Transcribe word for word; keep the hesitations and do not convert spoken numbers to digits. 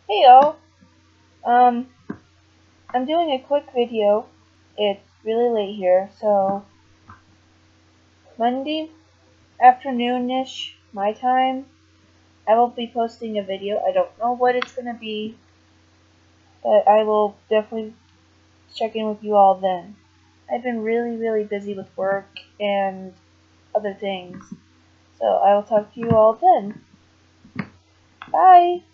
Hey y'all, um, I'm doing a quick video. It's really late here, so Monday afternoonish my time, I will be posting a video. I don't know what it's gonna be, but I will definitely check in with you all then. I've been really, really busy with work and other things, so I will talk to you all then. Bye!